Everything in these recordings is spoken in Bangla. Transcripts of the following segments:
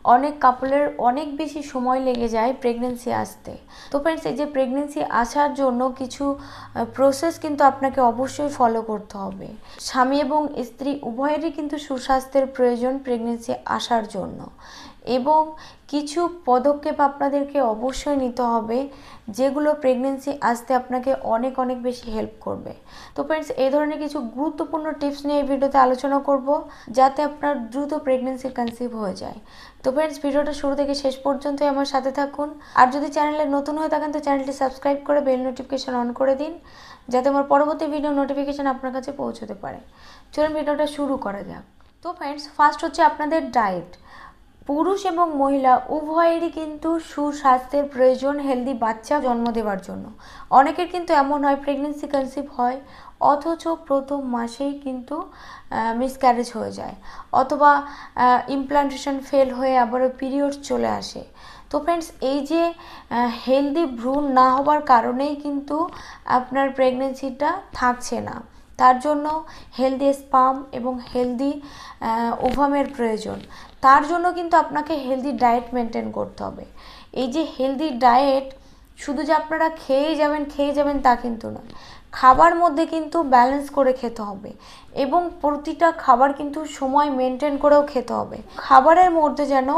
অনেক কাপলের অনেক বেশি সময় লেগে যায় প্রেগনেন্সি আসতে। তো ফ্রেন্ডস, এই যে প্রেগনেন্সি আসার জন্য কিছু প্রসেস কিন্তু আপনাকে অবশ্যই ফলো করতে হবে। স্বামী এবং স্ত্রী উভয়েরই কিন্তু সুস্বাস্থ্যের প্রয়োজন প্রেগনেন্সি আসার জন্য, এবং কিছু পদক্ষেপ আপনাদেরকে অবশ্যই নিতে হবে যেগুলো প্রেগনেন্সি আসতে আপনাকে অনেক অনেক বেশি হেল্প করবে। তো ফ্রেন্ডস, এই ধরনের কিছু গুরুত্বপূর্ণ টিপস নিয়ে এই ভিডিওতে আলোচনা করব যাতে আপনার দ্রুত প্রেগনেন্সি কনসিভ হয়ে যায়। তো ফ্রেন্ডস, ভিডিওটা শুরু থেকে শেষ পর্যন্তই আমার সাথে থাকুন। আর যদি চ্যানেলে নতুন হয়ে থাকেন তো চ্যানেলটি সাবস্ক্রাইব করে বেল নোটিফিকেশন অন করে দিন, যাতে আমার পরবর্তী ভিডিও নোটিফিকেশন আপনার কাছে পৌঁছতে পারে। চলুন ভিডিওটা শুরু করা যাক। তো ফ্রেন্ডস, ফার্স্ট হচ্ছে আপনাদের ডায়েট। পুরুষ এবং মহিলা উভয়েরই কিন্তু সুস্বাস্থ্যের প্রয়োজন হেলদি বাচ্চা জন্ম দেওয়ার জন্য। অনেকের কিন্তু এমন হয় প্রেগনেন্সি কনসিভ হয় অথচ প্রথম মাসেই কিন্তু মিসক্যারেজ হয়ে যায়, অথবা ইমপ্লান্টেশন ফেল হয়ে আবারও পিরিয়ডস চলে আসে। তো ফ্রেন্ডস, এই যে হেলদি ভ্রূণ না হওয়ার কারণেই কিন্তু আপনার প্রেগনেন্সিটা থাকছে না। তার জন্য হেলদি স্পার্ম এবং হেলদি ওভামের প্রয়োজন। তার জন্য কিন্তু আপনাকে হেলদি ডায়েট মেনটেন করতে হবে। এই যে হেলদি ডায়েট শুধু যে আপনারা খেয়ে যাবেন তা কিন্তু নয়, খাবার মধ্যে কিন্তু ব্যালেন্স করে খেতে হবে, এবং প্রতিটা খাবার কিন্তু সময় মেনটেন করেও খেতে হবে। খাবারের মধ্যে যেন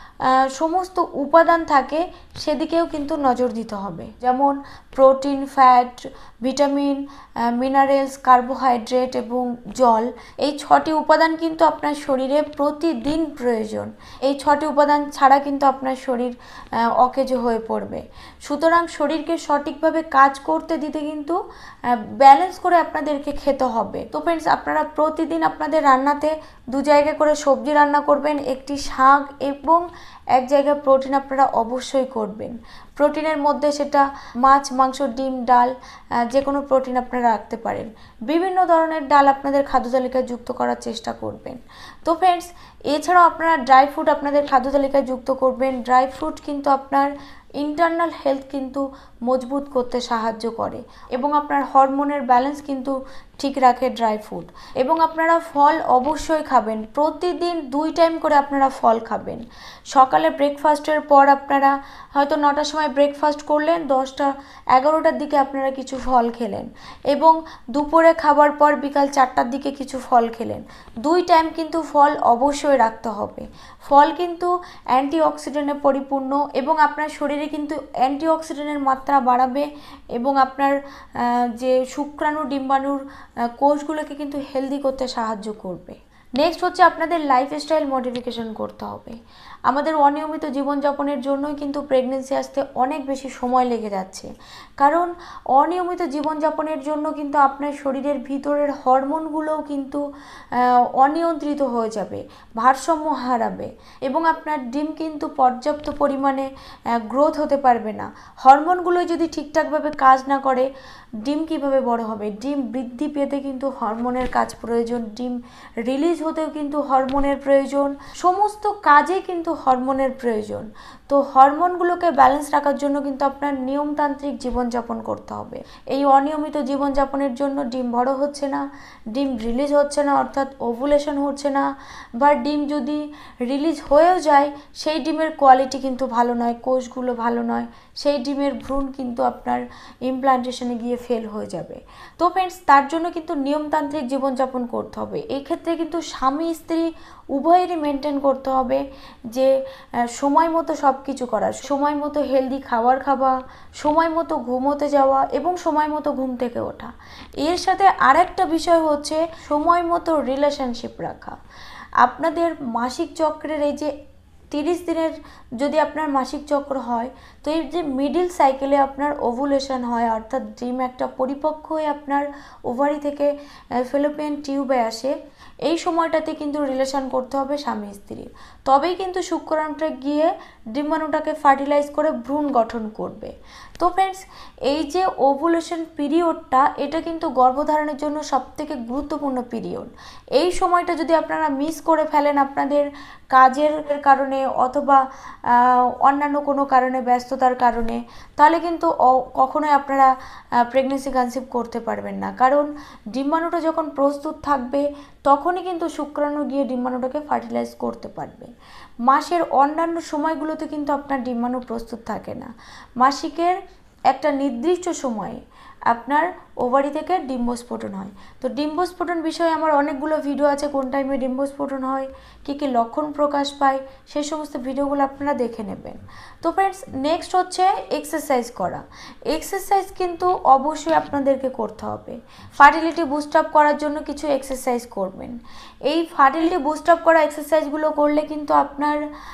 সমস্ত উপাদান থাকে সেদিকেও কিন্তু নজর দিতে হবে, যেমন protein, fat, vitamin, minerals, carbohydrate এবং জল। এই 6টি উপাদান কিন্তু আপনার শরীরে প্রতিদিন প্রয়োজন। এই 6টি উপাদান ছাড়া কিন্তু আপনার শরীর অকেজো হয়ে পড়বে। সুতরাং শরীরকে সঠিকভাবে কাজ করতে দিতে কিন্তু ব্যালেন্স করে আপনাদেরকে খেতে হবে। তো ফ্রেন্ডস, আপনারা প্রতিদিন আপনাদের রান্নাতে 2 জায়গা করে সবজি রান্না করবেন, একটি শাক এবং 1 জায়গায় প্রোটিন আপনারা অবশ্যই করবেন। প্রোটিনের মধ্যে সেটা মাছ, মাংস, ডিম, ডাল, যে কোনো প্রোটিন আপনারা রাখতে পারেন। বিভিন্ন ধরনের ডাল আপনাদের খাদ্য তালিকায় যুক্ত করার চেষ্টা করবেন। তো ফ্রেন্ডস, এছাড়াও আপনারা ড্রাই ফ্রুট আপনাদের খাদ্য তালিকায় যুক্ত করবেন। ড্রাই ফ্রুট কিন্তু আপনার ইন্টারনাল হেলথ কিন্তু মজবুত করতে সাহায্য করে, এবং আপনার হরমোনের ব্যালেন্স কিন্তু ঠিক রাখে ড্রাই ফ্রুট। এবং আপনারা ফল অবশ্যই খাবেন, প্রতিদিন 2 টাইম করে আপনারা ফল খাবেন। সকালে ব্রেকফাস্টের পর আপনারা হয়তো 9টার সময় ব্রেকফাস্ট করলেন, 10টা 11টার দিকে আপনারা কিছু ফল খেলেন, এবং দুপুরে খাবার পর বিকাল 4টার দিকে কিছু ফল খেলেন। 2 টাইম কিন্তু ফল অবশ্যই রাখতে হবে। ফল কিন্তু অ্যান্টিঅক্সিডেন্টে পরিপূর্ণ, এবং আপনার শরীরে কিন্তু অ্যান্টিঅক্সিডেন্টের মাত্রা বাড়াবে, এবং আপনার যে শুক্রাণু ডিম্বাণুর কোষগুলোকে কিন্তু হেলদি করতে সাহায্য করবে। নেক্সট হচ্ছে আপনাদের লাইফস্টাইল মডিফিকেশন করতে হবে। আমাদের অনিয়মিত জীবনযাপনের জন্যই কিন্তু প্রেগনেন্সি আসতে অনেক বেশি সময় লেগে যাচ্ছে, কারণ অনিয়মিত জীবনযাপনের জন্য কিন্তু আপনার শরীরের ভিতরের হরমোনগুলোও কিন্তু অনিয়ন্ত্রিত হয়ে যাবে, ভারসাম্য হারাবে, এবং আপনার ডিম কিন্তু পর্যাপ্ত পরিমাণে গ্রোথ হতে পারবে না। হরমোনগুলো যদি ঠিকঠাকভাবে কাজ না করে ডিম কিভাবে বড় হবে? ডিম বৃদ্ধি পেতে কিন্তু হরমোনের কাজ প্রয়োজন, ডিম রিলিজ হতেও কিন্তু হরমোনের প্রয়োজন, সমস্ত কাজে কিন্তু হরমোনের প্রয়োজন। তো হরমোনগুলোকে ব্যালেন্স রাখার জন্য কিন্তু আপনার নিয়মতান্ত্রিক জীবনযাপন করতে হবে। এই অনিয়মিত জীবনযাপনের জন্য ডিম বড় হচ্ছে না, ডিম রিলিজ হচ্ছে না, অর্থাৎ ওভুলেশন হচ্ছে না, বা ডিম যদি রিলিজ হয়েও যায় সেই ডিমের কোয়ালিটি কিন্তু ভালো নয়, কোষগুলো ভালো নয়, সেই ডিমের ভ্রূণ কিন্তু আপনার ইমপ্লান্টেশনে গিয়ে ফেল হয়ে যাবে। তো ফ্রেন্ডস, তার জন্য কিন্তু নিয়মতান্ত্রিক জীবনযাপন করতে হবে। এই ক্ষেত্রে কিন্তু স্বামী স্ত্রী উভয়েরই মেনটেন করতে হবে যে সময় মতো সব কিছু করা, সময় মতো হেলদি খাবার খাওয়া, সময় মতো ঘুমোতে যাওয়া, এবং সময় মতো ঘুম থেকে ওঠা। এর সাথে আরেকটা বিষয় হচ্ছে সময় মতো রিলেশনশিপ রাখা। আপনাদের মাসিক চক্রের এই যে 30 দিনের যদি আপনার মাসিক চক্র হয়, তো এই যে মিডিল সাইকেলে আপনার ওভুলেশন হয়, অর্থাৎ ডিম একটা পরিপক্ক হয়ে আপনার ওভারি থেকে ফ্যালোপিয়ান টিউবে আসে, এই সময়টাতে কিন্তু রিলেশন করতে হবে স্বামী স্ত্রীর। তবেই কিন্তু শুক্রাণুটা গিয়ে ডিম্বাণুটাকে ফার্টিলাইজ করে ভ্রূণ গঠন করবে। তো ফ্রেন্ডস, এই যে ওভুলেশন পিরিয়ডটা, এটা কিন্তু গর্ভধারণের জন্য সবথেকে গুরুত্বপূর্ণ পিরিয়ড। এই সময়টা যদি আপনারা মিস করে ফেলেন আপনাদের কাজের কারণে অথবা অন্যান্য কোনো কারণে, ব্যস্ততার কারণে, তাহলে কিন্তু কখনোই আপনারা প্রেগনেন্সি কনসিভ করতে পারবেন না। কারণ ডিম্বাণুটা যখন প্রস্তুত থাকবে তখনই কিন্তু শুক্রাণু গিয়ে ডিম্বাণুটাকে ফার্টিলাইজ করতে পারবে। মাসের অন্যান্য সময়গুলোতে কিন্তু আপনার ডিম্বাণু প্রস্তুত থাকে না। মাসিকের একটা নির্দিষ্ট সময়ে আপনার ওভারি থেকে ডিম্বস্ফোটন হয়। তো ডিম্বস্ফোটন বিষয়ে আমার অনেকগুলো ভিডিও আছে, কোন টাইমে ডিম্বস্ফোটন হয়, কী কী লক্ষণ প্রকাশ পায়, সেই সমস্ত ভিডিওগুলো আপনারা দেখে নেবেন। তো ফ্রেন্ডস, নেক্সট হচ্ছে এক্সারসাইজ করা। এক্সারসাইজ কিন্তু অবশ্যই আপনাদেরকে করতে হবে। ফার্টিলিটি বুস্ট আপ করার জন্য কিছু এক্সারসাইজ করবেন। এই ফার্টিলিটি বুস্ট আপ করা এক্সারসাইজগুলো করলে কিন্তু আপনার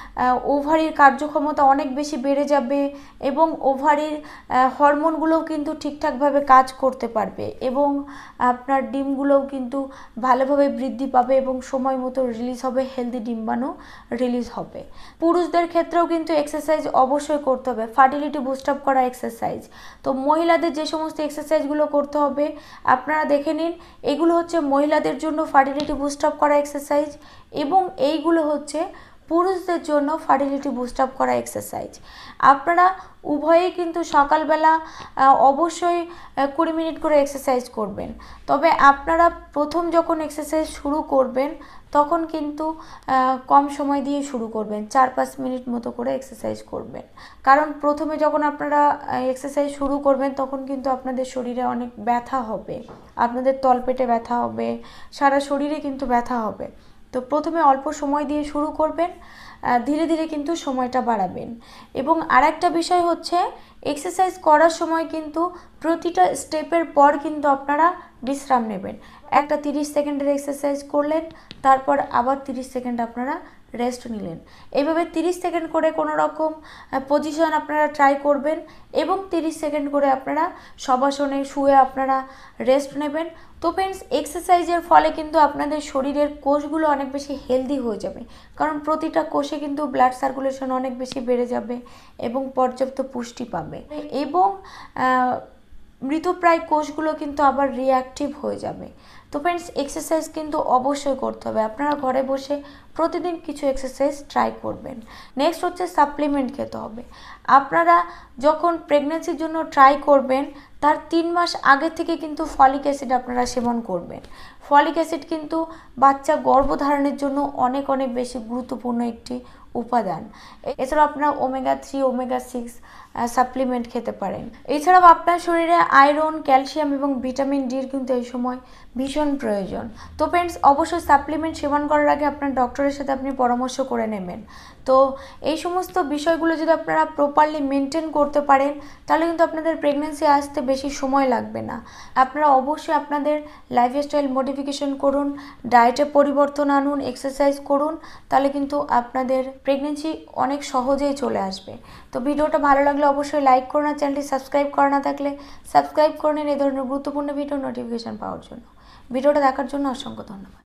ওভারির কার্যক্ষমতা অনেক বেশি বেড়ে যাবে এবং ওভারির হরমোনগুলোও কিন্তু ঠিকঠাকভাবে কাজ করতে পারবে এবং আপনার ডিমগুলোও কিন্তু ভালোভাবে বৃদ্ধি পাবে এবং সময় মতো রিলিজ হবে, হেলদি ডিম্বাণু রিলিজ হবে। পুরুষদের ক্ষেত্রেও কিন্তু এক্সারসাইজ অবশ্যই করতে হবে, ফার্টিলিটি বুস্ট আপ করা এক্সারসাইজ। তো মহিলাদের যে সমস্ত এক্সারসাইজগুলো করতে হবে আপনারা দেখে নিন। এগুলো হচ্ছে মহিলাদের জন্য ফার্টিলিটি বুস্ট আপ করা এক্সারসাইজ এবং এইগুলো হচ্ছে পুরুষদের জন্য ফার্টিলিটি বুস্ট আপ করা এক্সারসাইজ। আপনারা উভয়েই কিন্তু সকালবেলা অবশ্যই 20 মিনিট করে এক্সারসাইজ করবেন। তবে আপনারা প্রথম যখন এক্সারসাইজ শুরু করবেন তখন কিন্তু কম সময় দিয়ে শুরু করবেন, 4-5 মিনিট মতো করে এক্সারসাইজ করবেন। কারণ প্রথমে যখন আপনারা এক্সারসাইজ শুরু করবেন তখন কিন্তু আপনাদের শরীরে অনেক ব্যথা হবে, আপনাদের তলপেটে ব্যথা হবে, সারা শরীরে কিন্তু ব্যথা হবে। তো প্রথমে অল্প সময় দিয়ে শুরু করবেন, ধীরে ধীরে কিন্তু সময়টা বাড়াবেন। এবং আরেকটা বিষয় হচ্ছে এক্সারসাইজ করার সময় কিন্তু প্রতিটা স্টেপের পর কিন্তু আপনারা বিশ্রাম নেবেন। একটা 30 সেকেন্ডের এক্সারসাইজ করলেন, তারপর আবার 30 সেকেন্ড আপনারা রেস্ট নিলেন। এইভাবে 30 সেকেন্ড করে কোনো রকম পজিশন আপনারা ট্রাই করবেন এবং 30 সেকেন্ড করে আপনারা শবাসনে শুয়ে আপনারা রেস্ট নেবেন। তো ফ্রেন্ডস, এক্সারসাইজের ফলে কিন্তু আপনাদের শরীরের কোষগুলো অনেক বেশি হেলদি হয়ে যাবে, কারণ প্রতিটা কোষে কিন্তু ব্লাড সার্কুলেশন অনেক বেশি বেড়ে যাবে এবং পর্যাপ্ত পুষ্টি পাবে এবং মৃতপ্রায় কোষগুলো কিন্তু আবার রিঅ্যাক্টিভ হয়ে যাবে। তো ফ্রেন্ডস, এক্সারসাইজ কিন্তু অবশ্যই করতে হবে। আপনারা ঘরে বসে প্রতিদিন কিছু এক্সারসাইজ ট্রাই করবেন। নেক্সট হচ্ছে সাপ্লিমেন্ট খেতে হবে। আপনারা যখন প্রেগন্যান্সির জন্য ট্রাই করবেন তার 3 মাস আগে থেকে কিন্তু ফলিক অ্যাসিড আপনারা সেবন করবেন। ফলিক অ্যাসিড কিন্তু বাচ্চা গর্ভধারণের জন্য অনেক অনেক বেশি গুরুত্বপূর্ণ একটি উপাদান। এছাড়াও আপনারা ওমেগা 3, ওমেগা 6 সাপ্লিমেন্ট খেতে পারেন। এছাড়াও আপনার শরীরে আয়রন, ক্যালসিয়াম এবং ভিটামিন ডির কিন্তু এই সময় ভীষণ প্রয়োজন। তো ফ্রেন্ডস, অবশ্যই সাপ্লিমেন্ট সেবন করার আগে আপনার ডক্টরের সাথে আপনি পরামর্শ করে নেবেন। তো এই সমস্ত বিষয়গুলো যদি আপনারা প্রপারলি মেনটেন করতে পারেন তাহলে কিন্তু আপনাদের প্রেগন্যান্সি আসতে বেশি সময় লাগবে না। আপনারা অবশ্যই আপনাদের লাইফস্টাইল মডিফিকেশন করুন, ডায়েটে পরিবর্তন আনুন, এক্সারসাইজ করুন, তাহলে কিন্তু আপনাদের প্রেগন্যান্সি অনেক সহজেই চলে আসবে। তো ভিডিওটা ভালো লাগলে অবশ্যই লাইক করুন, আর চ্যানেলটি সাবস্ক্রাইব করা না থাকলে সাবস্ক্রাইব করে নিন এই ধরনের গুরুত্বপূর্ণ ভিডিও নোটিফিকেশন পাওয়ার জন্য। ভিডিওটা দেখার জন্য অসংখ্য ধন্যবাদ।